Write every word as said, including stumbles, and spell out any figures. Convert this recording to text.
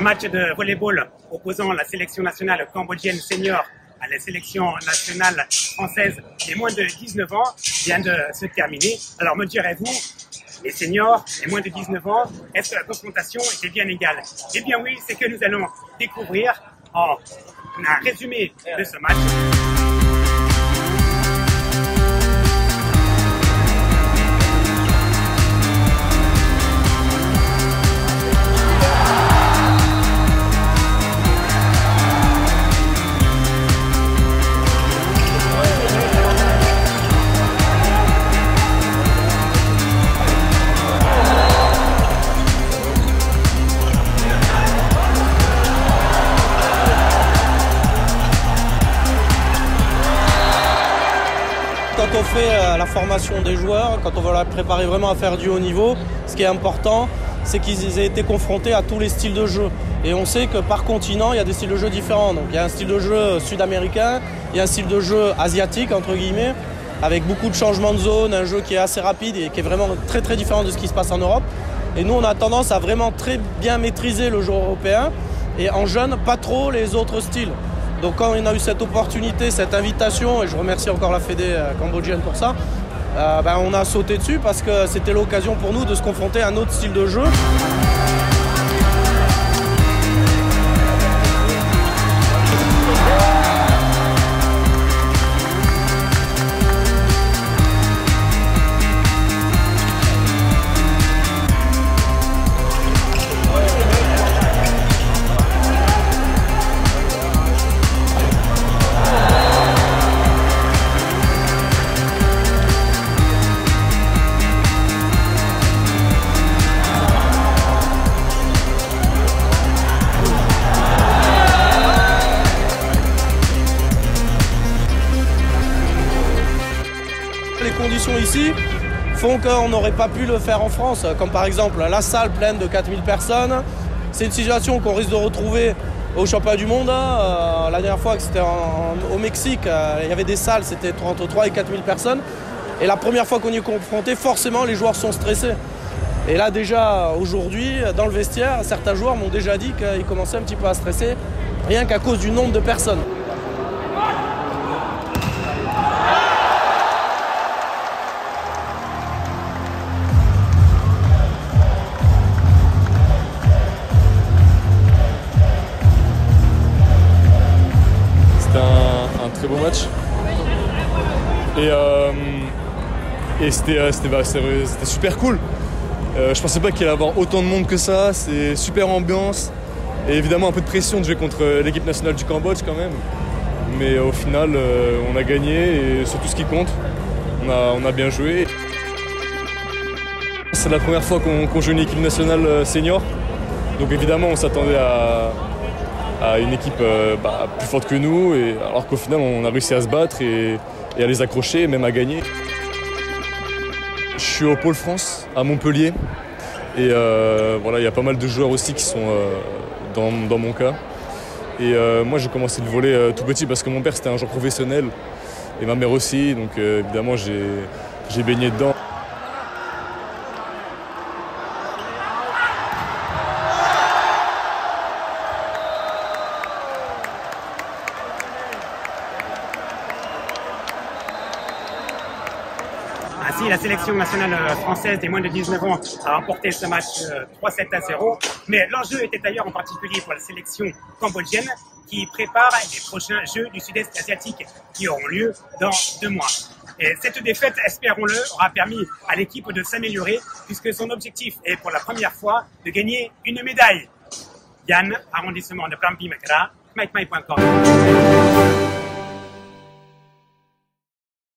match de volleyball opposant la sélection nationale cambodgienne senior à la sélection nationale française des moins de dix-neuf ans vient de se terminer. Alors me direz-vous, les seniors, les moins de dix-neuf ans, est-ce que la confrontation était bien égale? Eh bien oui, c'est que nous allons découvrir en un résumé de ce match. Quand on fait la formation des joueurs, quand on va la préparer vraiment à faire du haut niveau, ce qui est important, c'est qu'ils aient été confrontés à tous les styles de jeu. Et on sait que par continent, il y a des styles de jeu différents. Donc il y a un style de jeu sud-américain, il y a un style de jeu asiatique, entre guillemets, avec beaucoup de changements de zone, un jeu qui est assez rapide et qui est vraiment très très différent de ce qui se passe en Europe. Et nous, on a tendance à vraiment très bien maîtriser le jeu européen et en jeune, pas trop les autres styles. Donc quand on a eu cette opportunité, cette invitation, et je remercie encore la Fédé cambodgienne pour ça, euh, ben on a sauté dessus parce que c'était l'occasion pour nous de se confronter à un autre style de jeu. Les conditions ici font qu'on n'aurait pas pu le faire en France, comme par exemple la salle pleine de quatre mille personnes. C'est une situation qu'on risque de retrouver au championnat du monde. Euh, la dernière fois que c'était au Mexique, euh, il y avait des salles, c'était entre trois et quatre mille personnes. Et la première fois qu'on y est confronté, forcément les joueurs sont stressés. Et là déjà aujourd'hui, dans le vestiaire, certains joueurs m'ont déjà dit qu'ils commençaient un petit peu à stresser, rien qu'à cause du nombre de personnes. Un, un très beau match et, euh, et c'était euh, bah, super cool. Euh, je pensais pas qu'il allait y avoir autant de monde que ça, c'est super ambiance et évidemment un peu de pression de jouer contre l'équipe nationale du Cambodge quand même, mais au final euh, on a gagné et c'est tout ce qui compte, on a, on a bien joué. C'est la première fois qu'on qu'on joue une équipe nationale senior, donc évidemment on s'attendait à à une équipe euh, bah, plus forte que nous, et, alors qu'au final on a réussi à se battre et, et à les accrocher, et même à gagner. Je suis au Pôle France, à Montpellier, et euh, voilà, il y a pas mal de joueurs aussi qui sont euh, dans, dans mon cas. Et euh, moi j'ai commencé le volley euh, tout petit parce que mon père c'était un joueur professionnel, et ma mère aussi, donc euh, évidemment j'ai baigné dedans. Ainsi, la sélection nationale française des moins de dix-neuf ans a remporté ce match trois sept à zéro. Mais l'enjeu était d'ailleurs en particulier pour la sélection cambodgienne qui prépare les prochains Jeux du Sud-Est asiatique qui auront lieu dans deux mois. Et cette défaite, espérons-le, aura permis à l'équipe de s'améliorer puisque son objectif est pour la première fois de gagner une médaille. Yann, arrondissement de Prampi Mekra, mike mai point com.